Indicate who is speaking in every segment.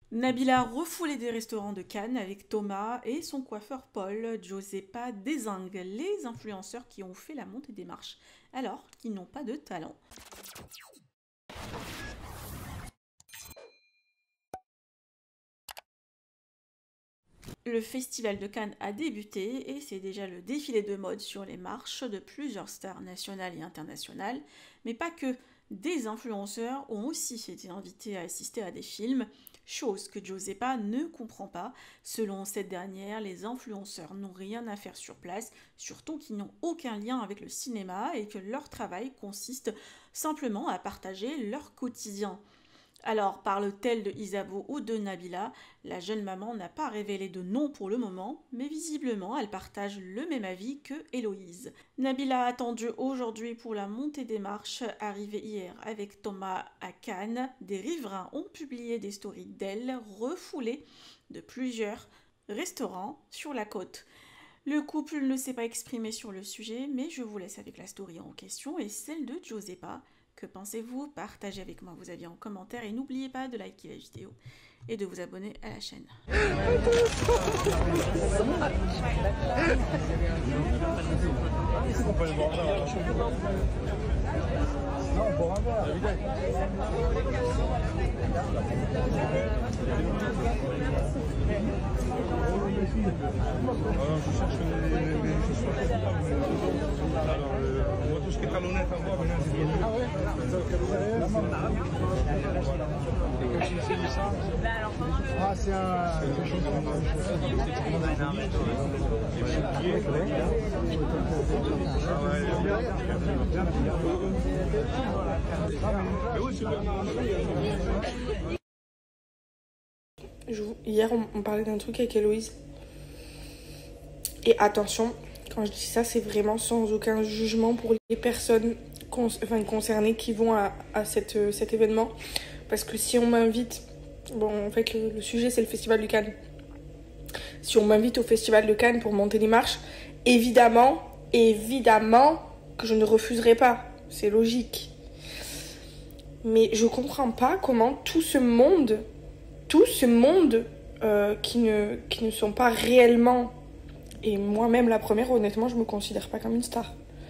Speaker 1: Nabila refoulée des restaurants de Cannes avec Thomas et son coiffeur Paul. Giuseppa dézingue les influenceurs qui ont fait la montée des marches alors qu'ils n'ont pas de talent. Le festival de Cannes a débuté et c'est déjà le défilé de mode sur les marches de plusieurs stars nationales et internationales, mais pas que. Des influenceurs ont aussi été invités à assister à des films, chose que Giuseppa ne comprend pas. Selon cette dernière, les influenceurs n'ont rien à faire sur place, surtout qu'ils n'ont aucun lien avec le cinéma et que leur travail consiste simplement à partager leur quotidien. Alors, parle-t-elle de Isabeau ou de Nabila? La jeune maman n'a pas révélé de nom pour le moment, mais visiblement elle partage le même avis que Héloïse. Nabila a attendu aujourd'hui pour la montée des marches, arrivée hier avec Thomas à Cannes. Des riverains ont publié des stories d'elle refoulée de plusieurs restaurants sur la côte. Le couple ne s'est pas exprimé sur le sujet, mais je vous laisse avec la story en question et celle de Giuseppa. Que pensez-vous? Partagez avec moi vos avis en commentaire et n'oubliez pas de liker la vidéo et de vous abonner à la chaîne.
Speaker 2: Alors, je cherche les chaussures. Alors, moi, tout ce qui est talonnette à moi, maintenant, c'est bien. Ah ouais. Ah, c'est un.
Speaker 3: Hier, on parlait d'un truc avec Héloïse. Et attention, quand je dis ça, c'est vraiment sans aucun jugement pour les personnes concernées qui vont à cet événement. Parce que si on m'invite... Bon, en fait, le sujet, c'est le Festival de Cannes. Si on m'invite au Festival de Cannes pour monter les marches, évidemment que je ne refuserai pas. C'est logique. Mais je comprends pas comment tout ce monde qui ne sont pas réellement... Et moi-même, la première, honnêtement, je me considère pas comme une star.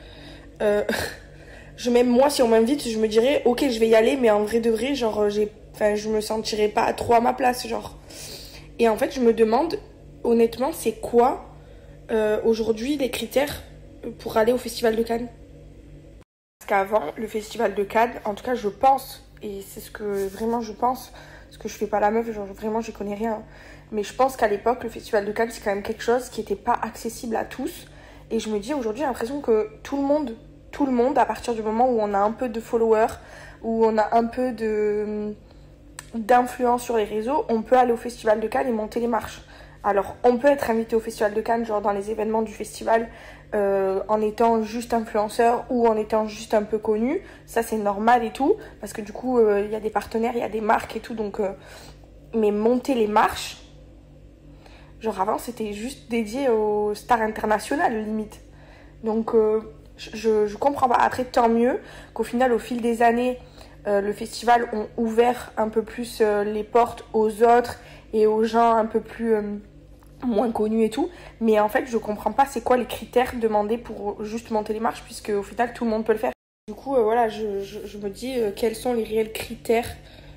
Speaker 3: Même moi, si on m'invite, je me dirais, ok, je vais y aller, mais en vrai de vrai, genre, je me sentirais pas trop à ma place, genre. Et en fait, je me demande, honnêtement, c'est quoi, aujourd'hui, les critères pour aller au Festival de Cannes? Parce qu'avant, le Festival de Cannes, en tout cas, je pense, et c'est ce que vraiment je pense, parce que je fais pas la meuf, genre, vraiment, j'y connais rien. Mais je pense qu'à l'époque, le Festival de Cannes, c'est quand même quelque chose qui n'était pas accessible à tous. Et je me dis, aujourd'hui, j'ai l'impression que tout le monde, à partir du moment où on a un peu de followers, où on a un peu d'influence sur les réseaux, on peut aller au Festival de Cannes et monter les marches. Alors, on peut être invité au Festival de Cannes, genre dans les événements du festival, en étant juste influenceur ou en étant juste un peu connu. Ça, c'est normal et tout, parce que du coup, il y a des partenaires, il y a des marques et tout, donc... mais monter les marches... Genre avant, c'était juste dédié aux stars internationales, limite. Donc, je comprends pas. Après, tant mieux qu'au final, au fil des années, le festival ont ouvert un peu plus les portes aux autres et aux gens un peu plus moins connus et tout. Mais en fait, je comprends pas c'est quoi les critères demandés pour juste monter les marches, puisque au final, tout le monde peut le faire. Du coup, voilà, je me dis quels sont les réels critères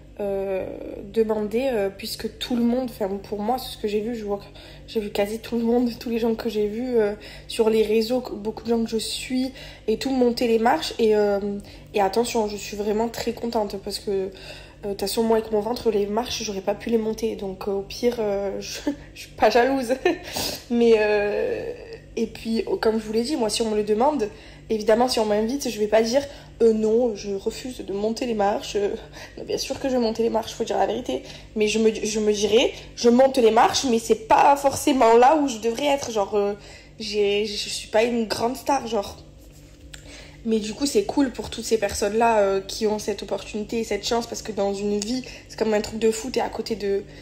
Speaker 3: demander puisque tout le monde, enfin pour moi c'est ce que j'ai vu, je vois que j'ai vu quasi tout le monde, tous les gens que j'ai vus sur les réseaux, beaucoup de gens que je suis et tout monter les marches et attention, je suis vraiment très contente parce que de toute façon moi avec mon ventre les marches j'aurais pas pu les monter, donc au pire je suis pas jalouse mais et puis comme je vous l'ai dit, moi si on me le demande, évidemment si on m'invite je vais pas dire non, je refuse de monter les marches. Bien sûr que je vais monter les marches, faut dire la vérité. Mais je me dirais, je monte les marches, mais c'est pas forcément là où je devrais être. Genre, je suis pas une grande star, genre. Mais du coup, c'est cool pour toutes ces personnes-là qui ont cette opportunité et cette chance, parce que dans une vie, c'est comme un truc de fou, t'es à côté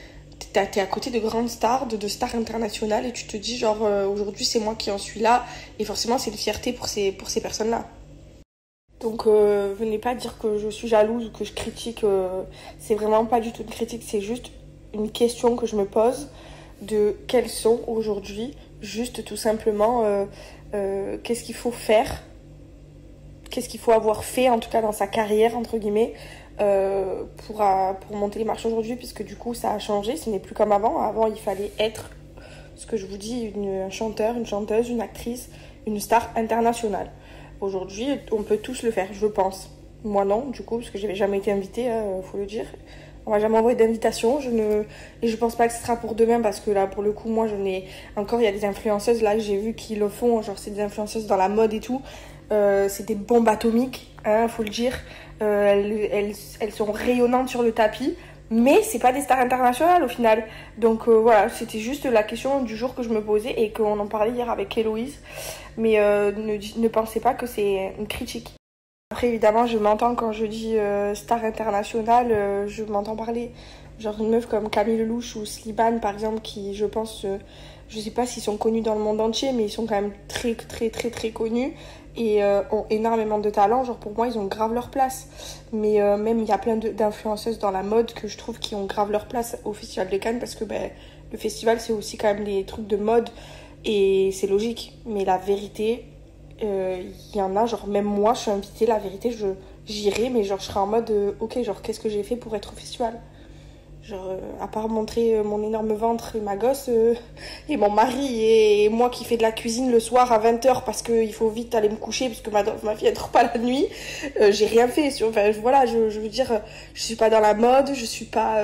Speaker 3: de grandes stars, de stars internationales, et tu te dis, genre, aujourd'hui, c'est moi qui en suis là. Et forcément, c'est une fierté pour ces personnes-là. Donc venez pas dire que je suis jalouse ou que je critique, c'est vraiment pas du tout une critique, c'est juste une question que je me pose de quels sont aujourd'hui, juste tout simplement, qu'est-ce qu'il faut faire, qu'est-ce qu'il faut avoir fait, en tout cas dans sa carrière, entre guillemets, pour monter les marches aujourd'hui, puisque du coup ça a changé, ce n'est plus comme avant. Avant, il fallait être, ce que je vous dis, un chanteur, une chanteuse, une actrice, une star internationale. Aujourd'hui, on peut tous le faire, je pense. Moi non, du coup, parce que j'avais jamais été invitée, faut le dire. On m'a jamais envoyé d'invitation. Et je pense pas que ce sera pour demain, parce que là, pour le coup, moi, encore, il y a des influenceuses, là, que j'ai vu qui le font. Genre, c'est des influenceuses dans la mode et tout. C'est des bombes atomiques, hein, faut le dire. Elles sont rayonnantes sur le tapis. Mais c'est pas des stars internationales au final. Donc voilà, c'était juste la question du jour que je me posais et qu'on en parlait hier avec Héloïse. Mais ne pensez pas que c'est une critique. Après évidemment, je m'entends quand je dis star internationale, je m'entends parler genre une meuf comme Camille Lelouch ou Slimane par exemple, qui je pense, je sais pas s'ils sont connus dans le monde entier, mais ils sont quand même très très très très connus et ont énormément de talent. Genre pour moi, ils ont grave leur place. Mais même il y a plein d'influenceuses dans la mode que je trouve qui ont grave leur place au Festival de Cannes, parce que le festival c'est aussi quand même des trucs de mode et c'est logique. Mais la vérité, y en a, genre même moi je suis invitée, la vérité j'irai, mais genre je serai en mode ok, genre qu'est-ce que j'ai fait pour être au festival, genre à part montrer mon énorme ventre et ma gosse et mon mari et moi qui fais de la cuisine le soir à 20h parce qu'il faut vite aller me coucher parce que ma fille elle dort pas la nuit, j'ai rien fait enfin voilà, je veux dire, je suis pas dans la mode, je suis pas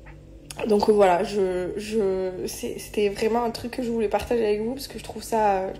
Speaker 3: donc voilà, c'était vraiment un truc que je voulais partager avec vous parce que je trouve ça